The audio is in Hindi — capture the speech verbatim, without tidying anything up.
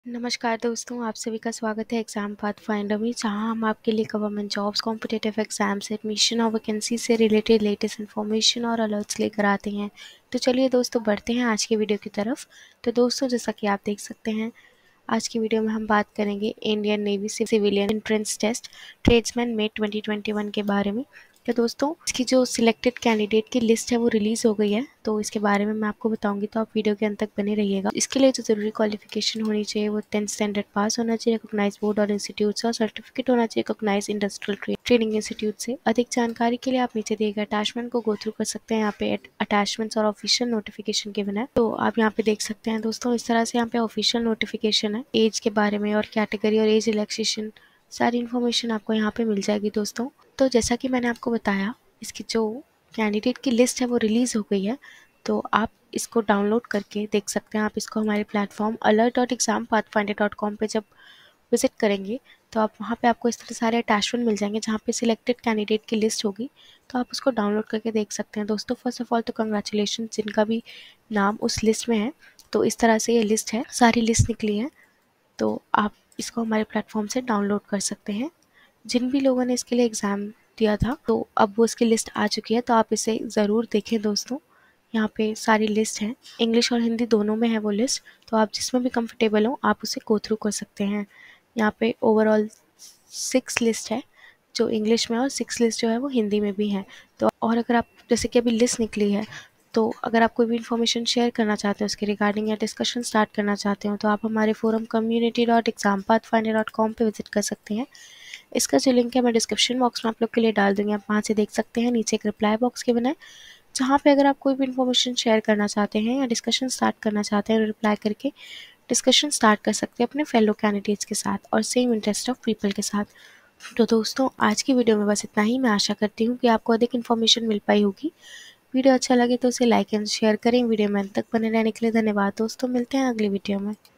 नमस्कार दोस्तों, आप सभी का स्वागत है एग्ज़ाम पाथ फाइंडर में, जहां हम आपके लिए government jobs, competitive exams, admission और वैकेंसी से रिलेटेड लेटेस्ट इन्फॉर्मेशन और अलर्ट्स लेकर आते हैं। तो चलिए दोस्तों, बढ़ते हैं आज की वीडियो की तरफ। तो दोस्तों, जैसा कि आप देख सकते हैं, आज की वीडियो में हम बात करेंगे Indian navy civilian entrance test tradesman में ट्वेंटी ट्वेंटी वन के बारे में। तो दोस्तों, इसकी जो सिलेक्टेड कैंडिडेट की लिस्ट है वो रिलीज़ हो गई है, तो इसके बारे में मैं आपको बताऊंगी, तो आप वीडियो के अंत तक बने रहिएगा। इसके लिए जो ज़रूरी क्वालिफिकेशन होनी चाहिए वो टेंथ स्टैंडर्ड पास होना चाहिए, रिकॉग्नाइज बोर्ड और इंस्टीट्यूट से, और सर्टिफिकेट होना चाहिए रिकॉग्नाइज इंडस्ट्रियल ट्रेनिंग इंस्टीट्यूट से। अधिक जानकारी के लिए आप नीचे दिए गए अटैचमेंट को गो थ्रू कर सकते हैं। यहाँ पे अटैचमेंट्स और ऑफिशियल नोटिफिकेशन गिवन है, तो आप यहाँ पे देख सकते हैं दोस्तों। इस तरह से यहाँ पे ऑफिशियल नोटिफिकेशन है, एज के बारे में और कैटेगरी और एज रिलैक्सेशन सारी इन्फॉर्मेशन आपको यहाँ पे मिल जाएगी दोस्तों। तो जैसा कि मैंने आपको बताया, इसकी जो कैंडिडेट की लिस्ट है वो रिलीज़ हो गई है, तो आप इसको डाउनलोड करके देख सकते हैं। आप इसको हमारे platform alert dot exam path finder dot com पर जब विजिट करेंगे तो आप वहाँ पे आपको इस तरह सारे अटैचमेंट मिल जाएंगे, जहाँ पे सिलेक्टेड कैंडिडेट की लिस्ट होगी, तो आप उसको डाउनलोड करके देख सकते हैं दोस्तों। फर्स्ट ऑफ ऑल तो कंग्रेचुलेशन जिनका भी नाम उस लिस्ट में है। तो इस तरह से ये लिस्ट है, सारी लिस्ट निकली है, तो आप इसको हमारे प्लेटफॉर्म से डाउनलोड कर सकते हैं। जिन भी लोगों ने इसके लिए एग्ज़ाम दिया था, तो अब वो इसकी लिस्ट आ चुकी है, तो आप इसे ज़रूर देखें दोस्तों। यहाँ पे सारी लिस्ट है, इंग्लिश और हिंदी दोनों में है वो लिस्ट, तो आप जिसमें भी कंफर्टेबल हो आप उसे गो थ्रू कर सकते हैं। यहाँ पे ओवरऑल सिक्स लिस्ट है जो इंग्लिश में, और सिक्स लिस्ट जो है वो हिंदी में भी है। तो और अगर आप, जैसे कि अभी लिस्ट निकली है, तो अगर आप कोई भी इन्फॉर्मेशन शेयर करना चाहते हो उसके रिगार्डिंग या डिस्कशन स्टार्ट करना चाहते हो, तो आप हमारे forum community dot exam path finder dot com पर विजिट कर सकते हैं। इसका जो लिंक है मैं डिस्क्रिप्शन बॉक्स में आप लोग के लिए डाल दूँगी, आप वहाँ से देख सकते हैं। नीचे एक रिप्लाई बॉक्स गिवन है, जहाँ पे अगर आप कोई भी इन्फॉर्मेशन शेयर करना चाहते हैं या डिस्कशन स्टार्ट करना चाहते हैं, रिप्लाई करके डिस्कशन स्टार्ट कर सकते हैं अपने फेलो कैंडिडेट्स के साथ और सेम इंटरेस्ट ऑफ पीपल के साथ। तो दोस्तों, आज की वीडियो में बस इतना ही। मैं आशा करती हूँ कि आपको अधिक इन्फॉर्मेशन मिल पाई होगी। वीडियो अच्छा लगे तो उसे लाइक एंड शेयर करें। वीडियो में अंत तक बने रहने के लिए धन्यवाद दोस्तों। मिलते हैं अगली वीडियो में।